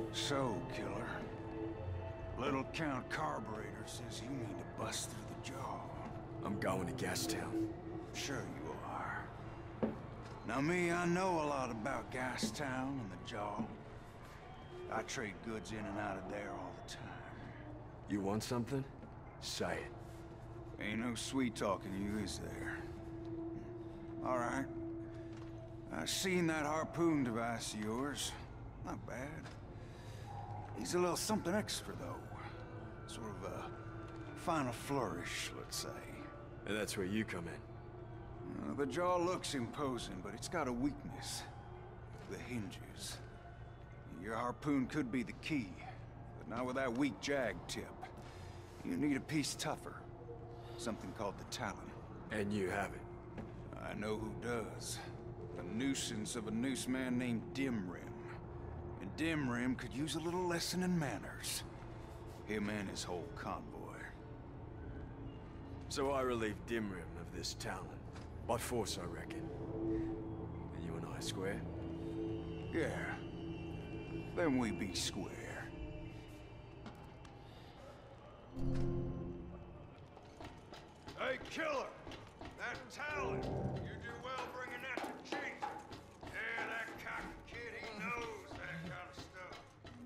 So, killer, Little Count Carburetor says you need to bust through the jaw. I'm going to Gastown. Sure you are. Now me, I know a lot about Gastown and the jaw. I trade goods in and out of there all the time. You want something? Say it. Ain't no sweet talking you, is there? All right. I seen that harpoon device of yours. Not bad. Needs a little something extra, though. Sort of a final flourish, let's say. And that's where you come in. The jaw looks imposing, but it's got a weakness. The hinges. Your harpoon could be the key, but not with that weak jag tip. You need a piece tougher. Something called the talon. And you have it. I know who does. The nuisance of a noose man named Dimrim. And Dimrim could use a little lesson in manners. Him and his whole convoy. So I relieved Dimrim of this talent. By force, I reckon. And you and I square? Yeah. Then we be square. Hey, killer! That talent! You do well bringing that to chief. Yeah, that cocky kid, he knows that kind of stuff.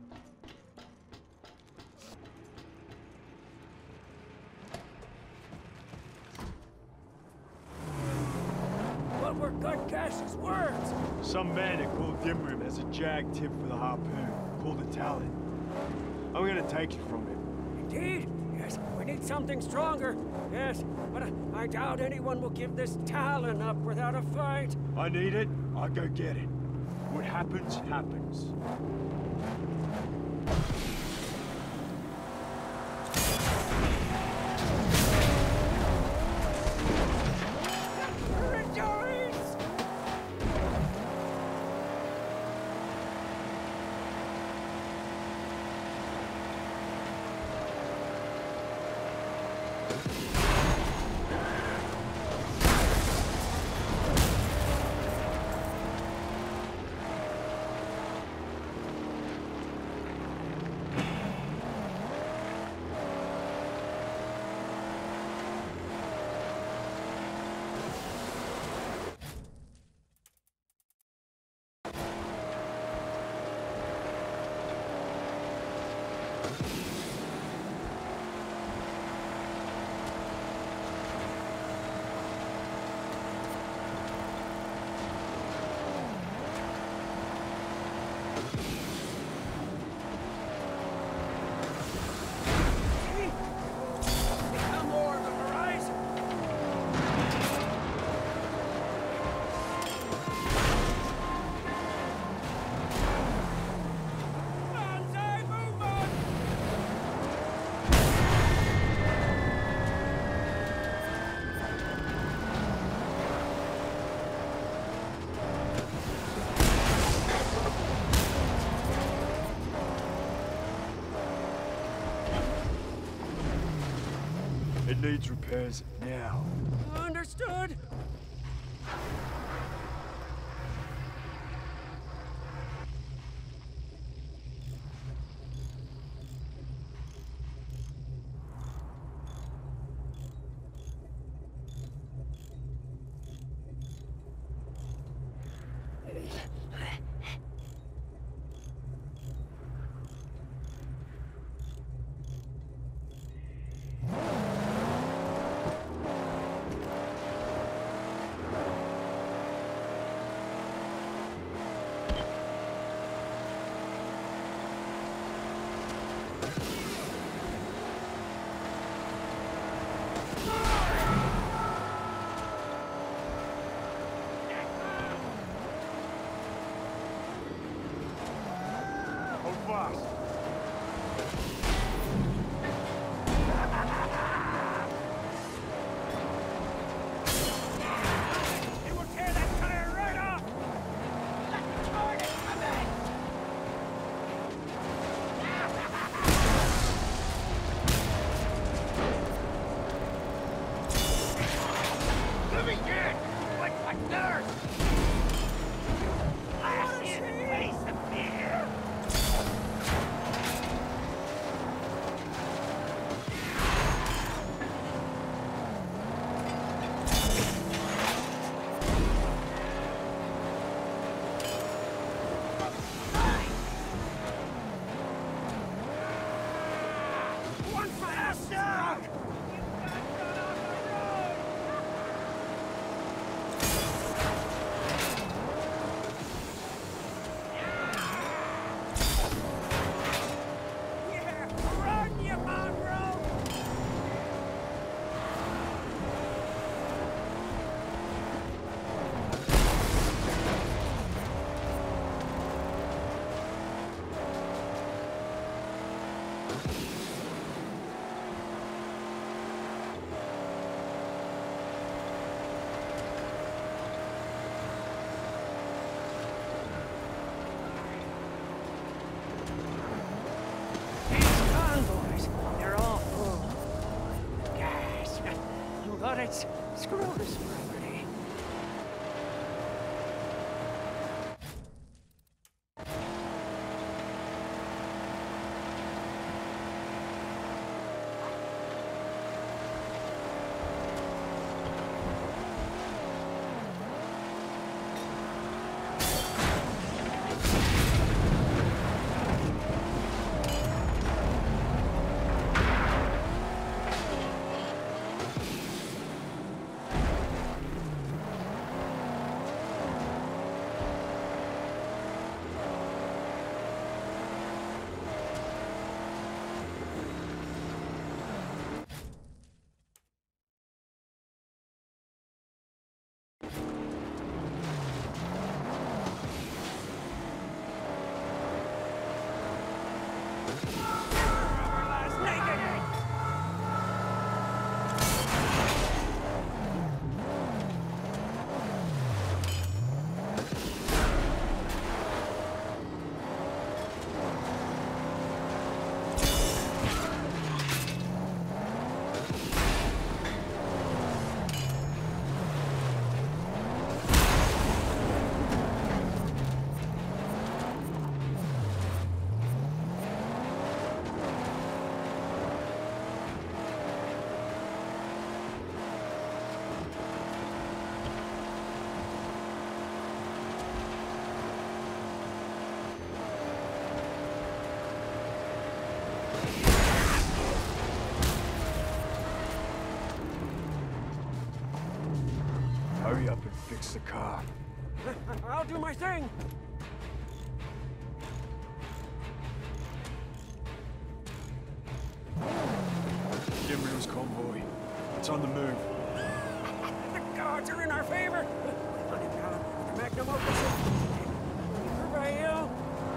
What were Gutgush's words? Some man had called Dimrim as a jag tip for the harpoon, called it talent. I'm gonna take it from him. Indeed. Yes, we need something stronger. Yes, but I doubt anyone will give this talon up without a fight. I need it, I'll go get it. What happens, happens. Rejoice! It needs repairs now. Understood. But it's Screw's property. Hurry up and fix the car. I'll do my thing. Dimrim's convoy. It's on the move. The gods are in our favor. The magnum opus. Prevail.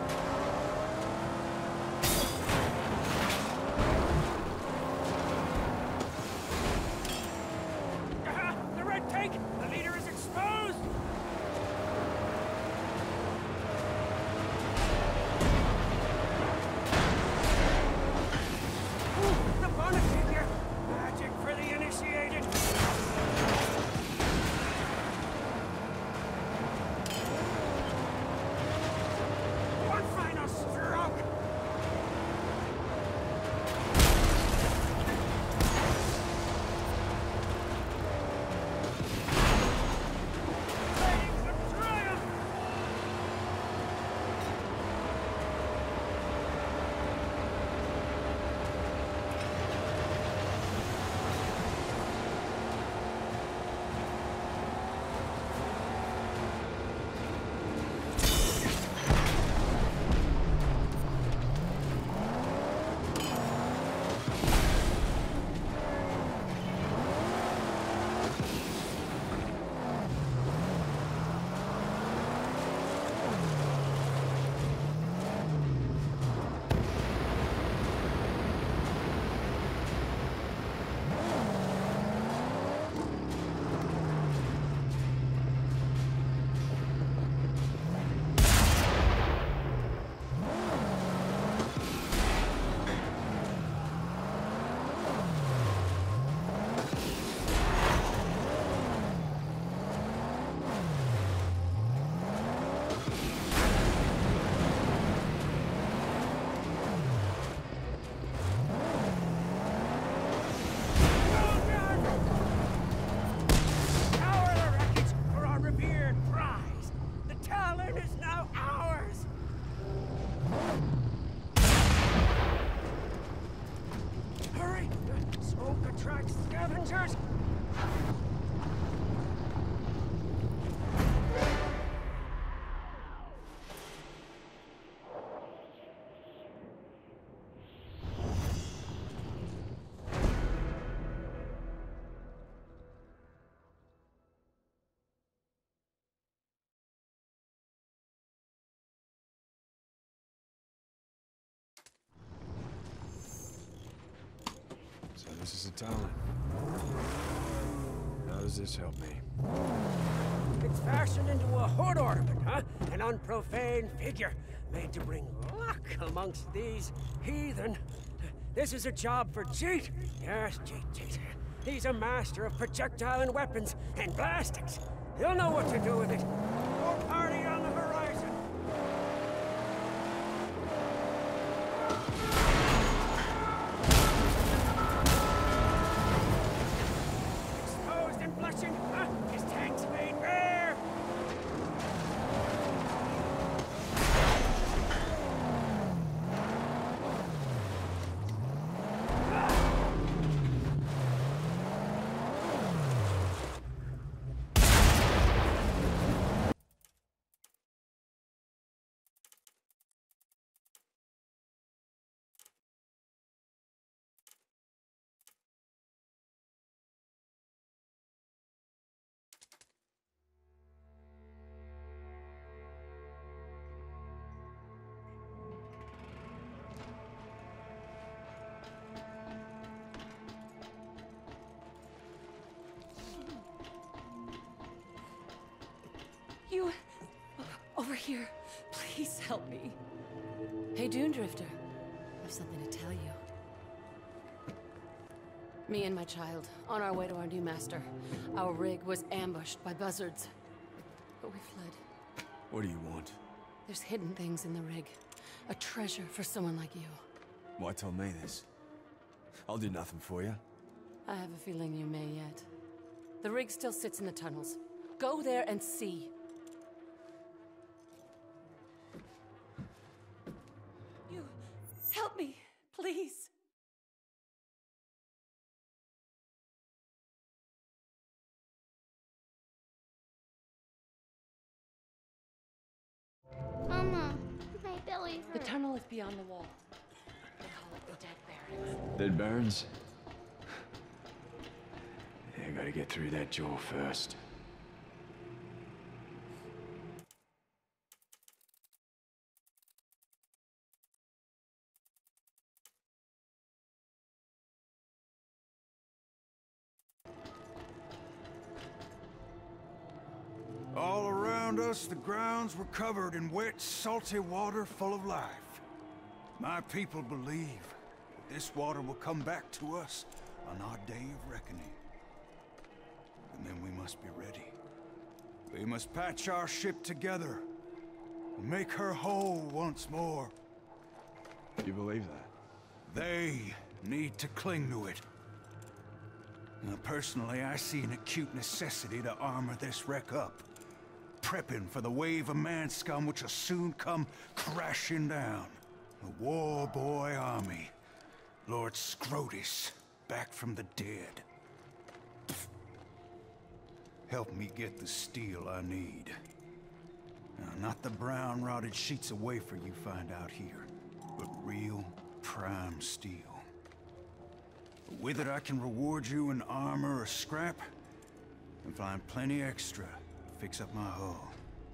The red tank. The leader is exposed. The bonnet figure. Magic for the initiated. One final stroke. Tidings of triumph. Tower the wreckage for our revered prize. The Talon is now ours. Hurry! Smoke attracts scavengers. This is a talent. How does this help me? It's fashioned into a hood ornament, huh? An unprofane figure, made to bring luck amongst these heathen. This is a job for Jeet. Yes, Jeet. He's a master of projectile and weapons and blastings. He'll know what to do with it. More party on the horizon. Exposed and blushing, huh? His tank's made rare. You... over here. Please help me. Hey, Dune Drifter. I have something to tell you. Me and my child, on our way to our new master. Our rig was ambushed by buzzards. But we fled. What do you want? There's hidden things in the rig. A treasure for someone like you. Why tell me this? I'll do nothing for you. I have a feeling you may yet. The rig still sits in the tunnels. Go there and see. You... help me, please. Mama, my belly hurts. The tunnel is beyond the wall. They call it the Dead Barrens. Dead Barrens? Yeah, I gotta get through that jaw first. All around us, the grounds were covered in wet, salty water full of life. My people believe that this water will come back to us on our day of reckoning. And then we must be ready. We must patch our ship together and make her whole once more. You believe that? They need to cling to it. Now, personally, I see an acute necessity to armor this wreck up. Prepping for the wave of man-scum which will soon come crashing down. The war boy army. Lord Scrotus, back from the dead. Pfft. Help me get the steel I need. Now, not the brown rotted sheets of wafer you find out here, but real prime steel. With it I can reward you in armor or scrap, and find plenty extra to fix up my hull.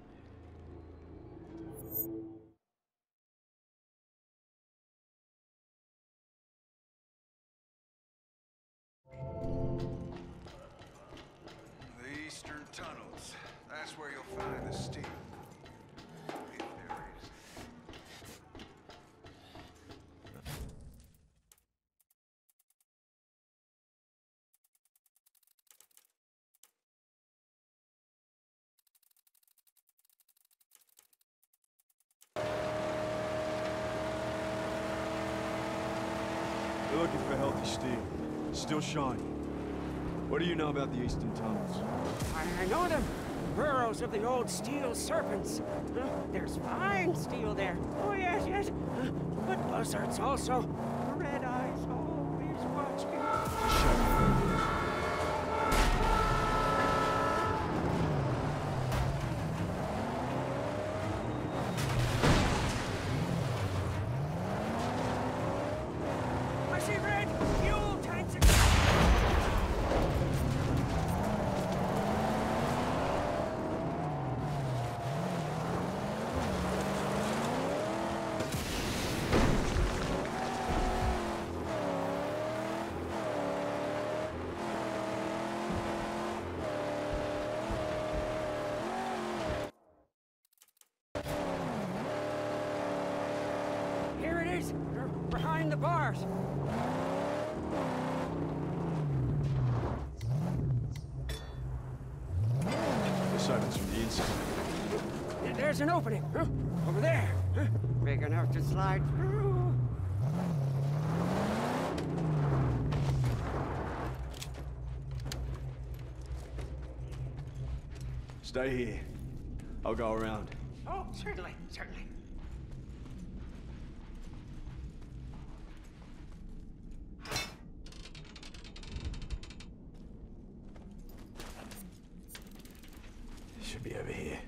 The eastern tunnels. That's where you'll find the steel. If there is. We're looking for healthy steel. Still shiny. What do you know about the eastern tunnels? I know them. Burrows of the old steel serpents. There's fine steel there. Oh, yes. But buzzards also. Red eyes always watching. I see red fuel tanks. the bars. This opens from the inside. There's an opening. Huh? Over there. Huh? Big enough to slide through. Stay here. I'll go around. Oh, certainly, certainly. Should be over here.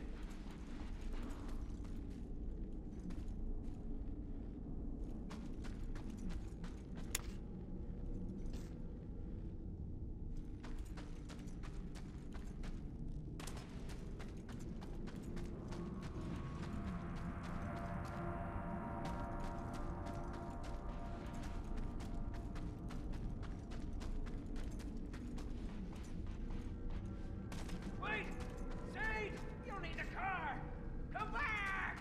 Wait! Sage! You don't need the car! Come back!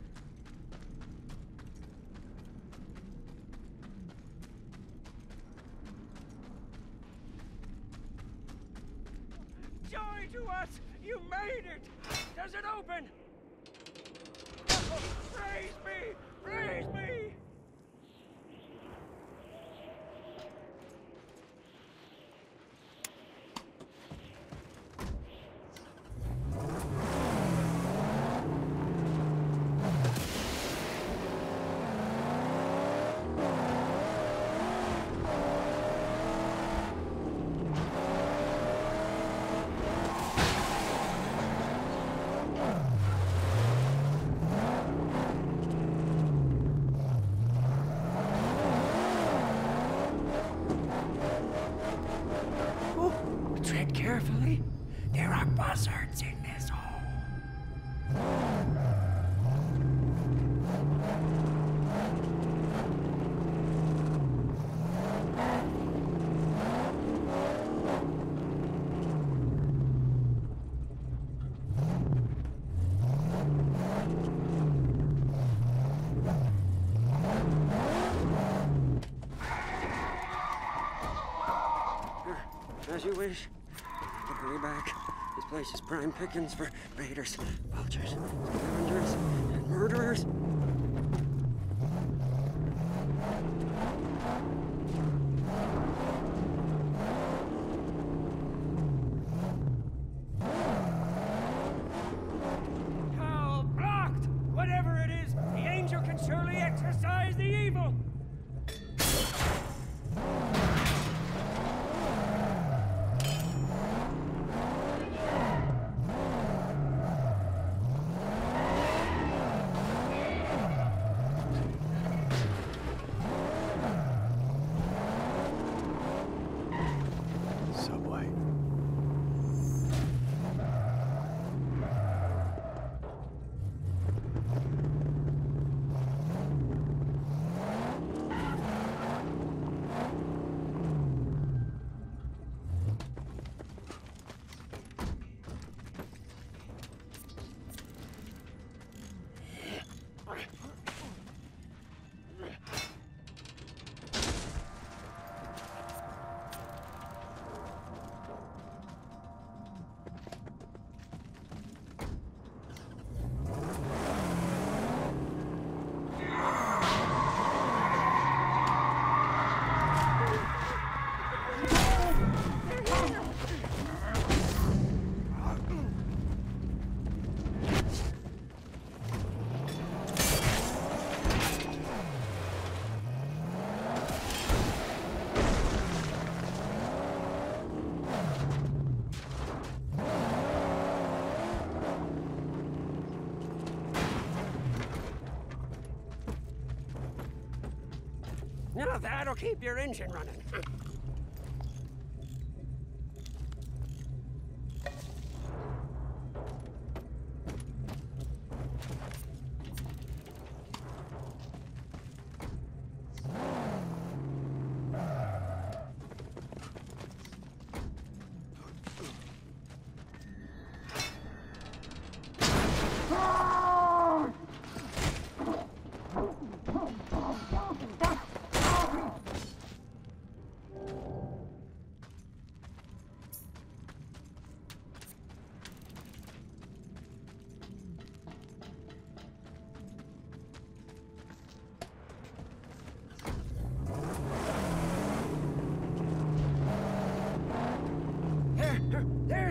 Joy to us! You made it! Does it open? Oh, praise me! Praise me! Tread carefully. There are buzzards in this hole. As you wish. Hurry back. This place is prime pickings for raiders, vultures, scavengers, and murderers. How blocked! Whatever it is, the angel can surely exorcise the evil! Subway. Now that'll keep your engine running.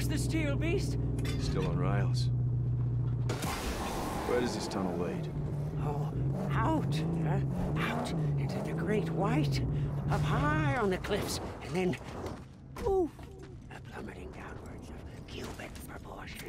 Where's the steel beast? Still on rails. Where does this tunnel lead? Oh, out, out into the great white, up high on the cliffs, and then, oof, plummeting downwards of cubic proportions.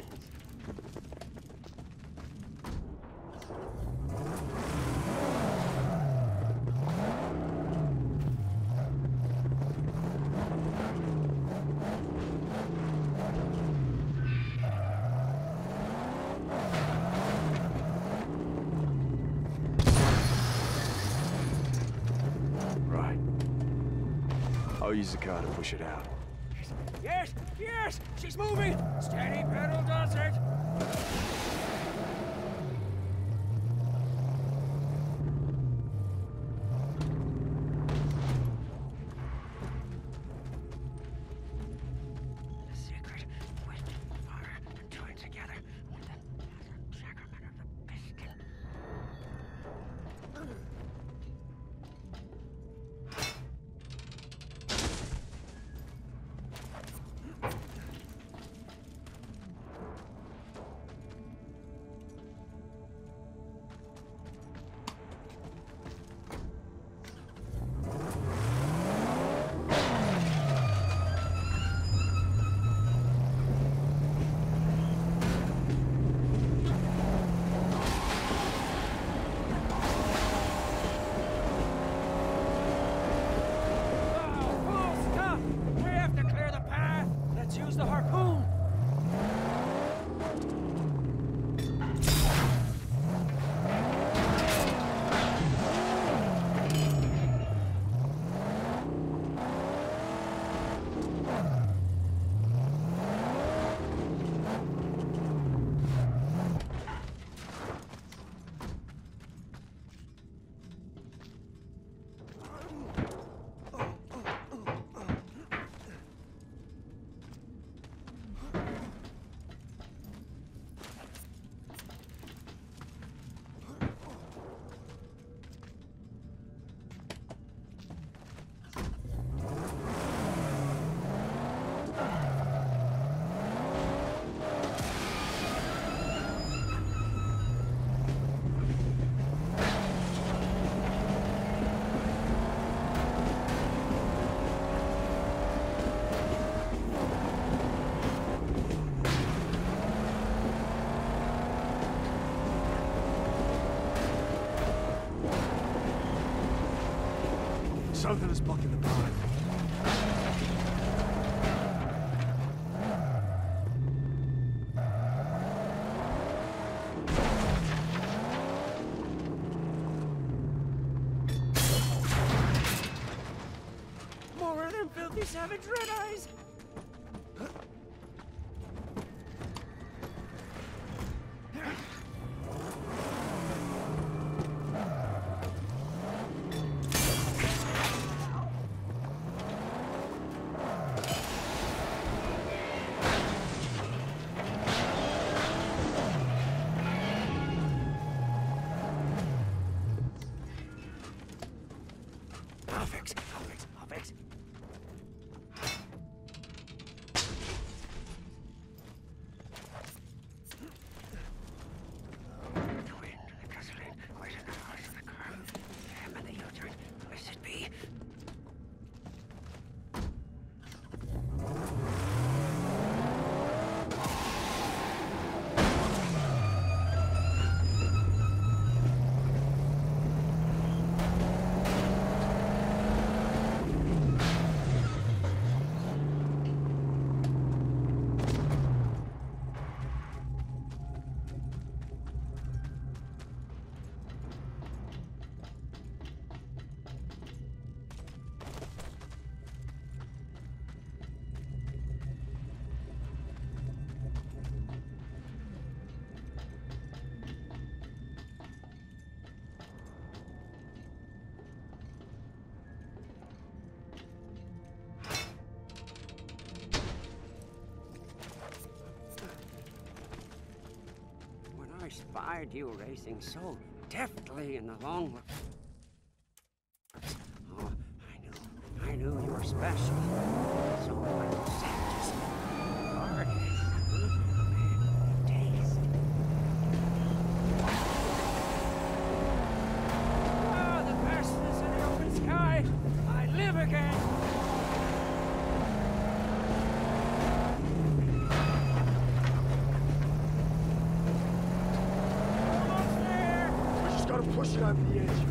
I'll use the car to push it out. Yes, yes, she's moving! Steady pedal does it! The secret, wind, fire, and join together with the sacrament of the piston. Use the harpoon! Something is blocking the path. More of them filthy savage red eyes! I'll fix. The wind, the gasoline, right in the heart of the car. Damn, and the U-turn. Where's it be? I spied you racing so deftly in the long run. Oh, I knew you were special. So I was just hard. again! Almost there! We just gotta push it over the edge.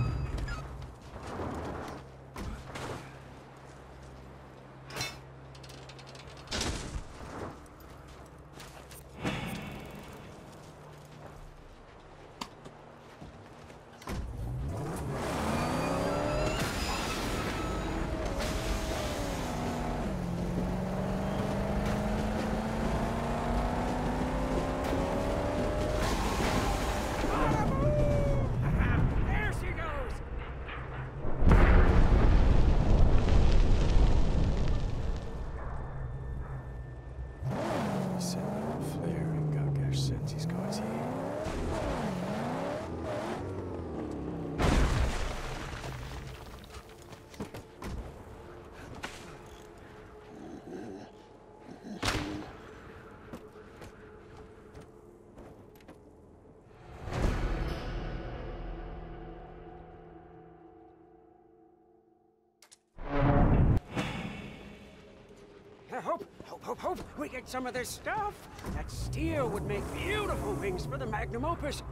There she goes! He set that on flare and Gutgush sends his guys here. Hope we get some of this stuff. That steel would make beautiful wings for the magnum opus.